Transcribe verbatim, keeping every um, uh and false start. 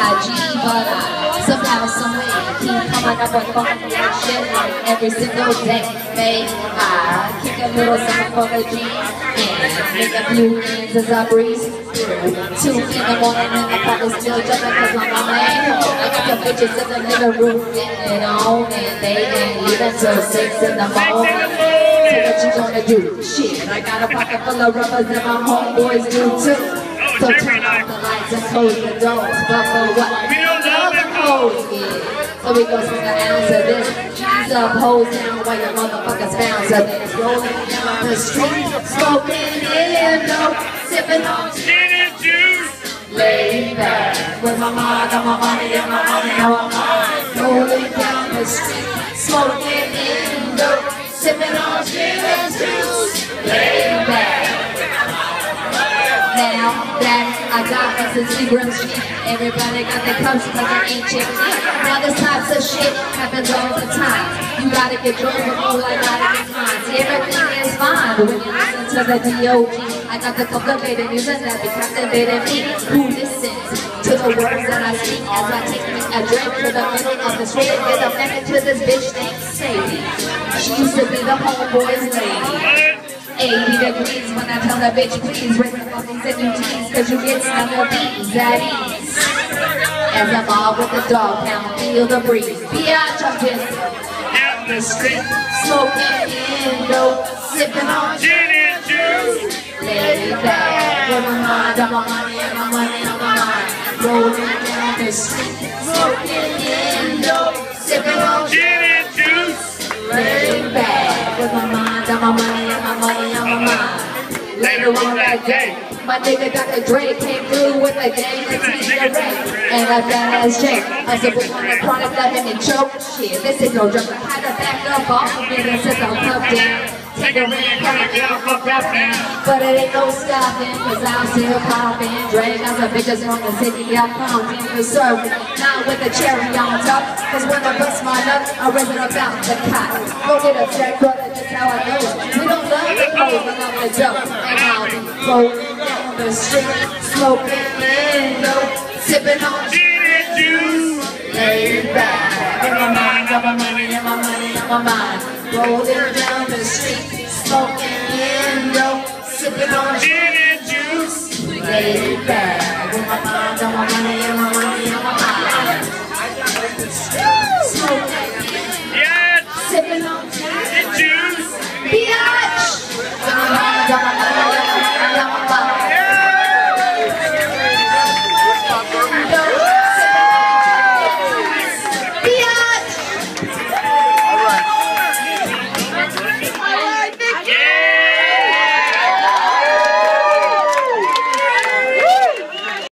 I G, but I somehow, someway keep coming up with fucking shit like every single day. May I kick a little something for the G and make a few ends as I breeze through. Two in the morning and the pot is still jumping cause I'm a man. I got the bitches in the living room getting it on and they ain't leaving till six in the morning. So what you gonna do? Shit, I got a pocket full of rubbers and my homeboys do too. So turn off the lights and close the doors. But for what? Love and hoes, yeah. So we gon' swing an ounce of this. G's up, hoes down while your motherfuckers bounce up. It's rolling down the street, smoking in, no, sipping on gin and juice. Laid back with my mind on my money and my money on my mind. Rolling down the street, smoking in, no, sipping on gin and juice. Laid back. Now that I got us a Seagram Street, everybody got their cups because I ain't chick. Now this types of shit happens all the time. You gotta get yours before I gotta get mine. See, everything is fine, but when you listen to the D O G, I got the cultivated music that be captivating me. Who listens to the words that I speak as I take a drink to the middle of the street and get a minute to this bitch named Sadie. She used to be the homeboy's lady. eighty degrees when I tell that bitch please bring the muffins and new teas cause you get snuggle bees at ease. As I'm all with the dog pound, feel the breeze. Beyond jumping out the street, smoking indo, sipping on gin and juice. Lay back with my mind on my money and my money on my mind. Rolling down the street, smoking indo, sipping on gin and juice. Lay back with my mind on my money and my money on my mind. Later on that day, my nigga Doctor Dre came through with a gang of T R A and a fat ass J. I said, we're on the product of him and choke. Shit, this is no joke. I had to back up off of me and sit down, cup down. Take a ring, cut it down, fuck up down. But it ain't no stopping, cause I'm still popping. Dre got some bitches from the city, I'm pumping the serving. Not with the cherry on top, cause when I bust my nut, I raise it about the cot. Go get a check, brother, that's how I know it. We don't love the clothes, we love the dough. And I'll be rolling down the street, smoking indo, sipping on gin and juice. Laid back, in my mind, got my money, and my money on my mind. Rolling down the street, smoking indo, sipping on gin and juice. Laid back, with my mind on my money and my money on my mind.